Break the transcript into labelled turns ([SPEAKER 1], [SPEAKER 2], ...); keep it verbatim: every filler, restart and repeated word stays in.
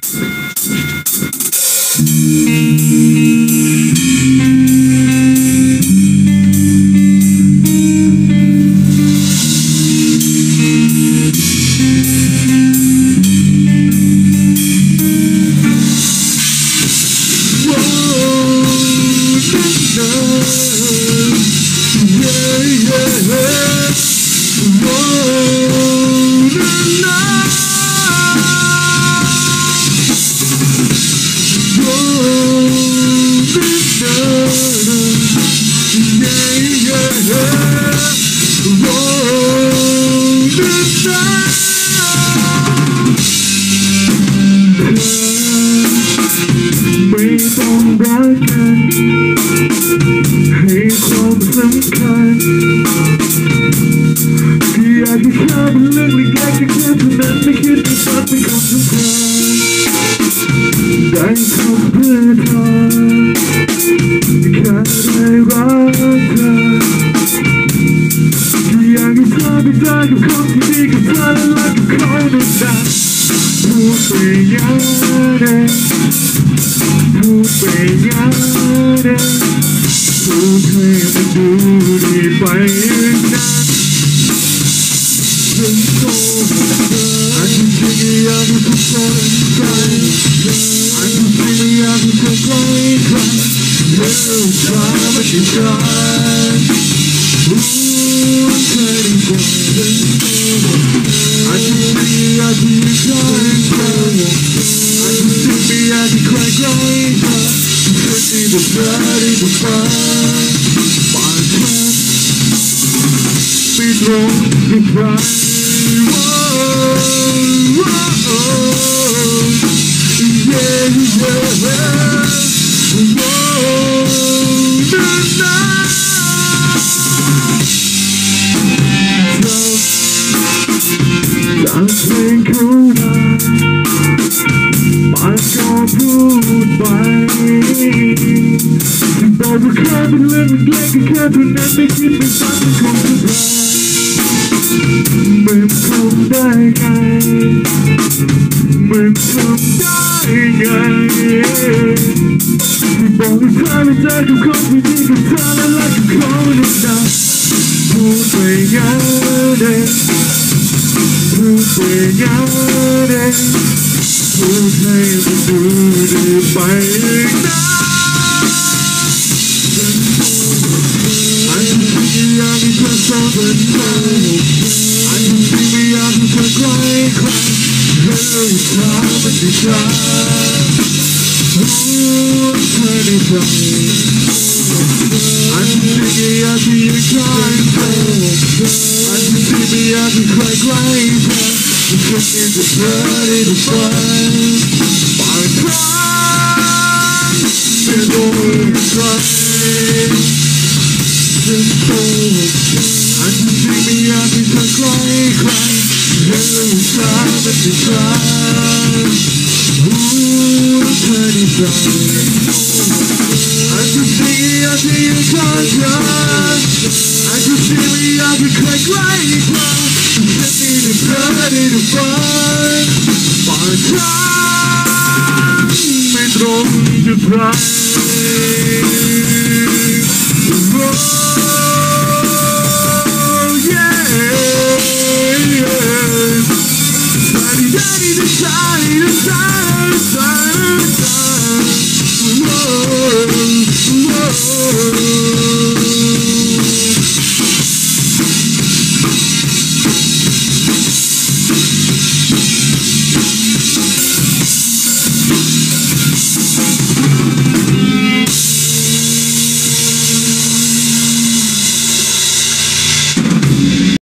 [SPEAKER 1] ไม่ต้องรักกันให้ความสำคัญที่อยากให้เขาเป็นเรื่องเล็กๆแค่เท่านั้นไม่คิดว่าฝันเป็นของสำคัญได้ทำเพื่อเธอแค่ได้รักเธอที่อยากให้เธอไปเจอกับคนที่ดีกับเธอและรักกับเขานานๆพูดไปอย่างนั้นพูดไปอย่างนั้นพูดให้มันดูดีไปอย่างนั้นฉันโตมาเธออันที่จริงอยากให้ทุกคนใจอันที่จริงอยากให้เธอใกล้ใครเรื่องราวมันที่ฉันพูดเธอได้ฟังอันที่จริงอยากให้ใครใครอันที่จริงไม่อยากให้ใครใกล้เธอฉันที่จะเธอได้ฟังบางครั้งไม่ตรงกับใครจากเพลงเขามาปากก็พูดไปที่บอกว่าแค่เป็นเรื่องเล็กๆแค่เท่านั้นไม่คิดไม่ฝันเป็นของสำคัญมันทำได้ไงมันทำได้ไงที่บอกว่าเธอและเจอกับคนที่ดีกับเธอและรักกับเขานานๆพูดไปอย่างนั้นพูดไปอย่างนั้นพูดให้มันดูดีไปอย่างนั้นอันที่จริงอยากให้เธอสนใจอันที่จริงไม่อยากให้เธอใกล้ใครเรื่องราวมันที่ฉันพูดเธอได้ฟังอันที่จริงอยากให้อยู่ใกล้เธออันที่จริงไม่อยากให้ใครใกล้เธอฉันที่จะเธอได้ฟังบางครั้งไม่รู้ใครฉันโตอันที่จริงไม่อยากให้เธอใกล้ใครเรื่องราวมันที่ฉันพูดเธอได้ฟังอันที่จริงอยากให้อยู่ข้างเธออันที่จริงไม่อยากให้ใครใกล้เธอฉันที่จะเธอได้ฟังบางครั้งไม่ตรงกับใครDaddy, the side, the side, the side.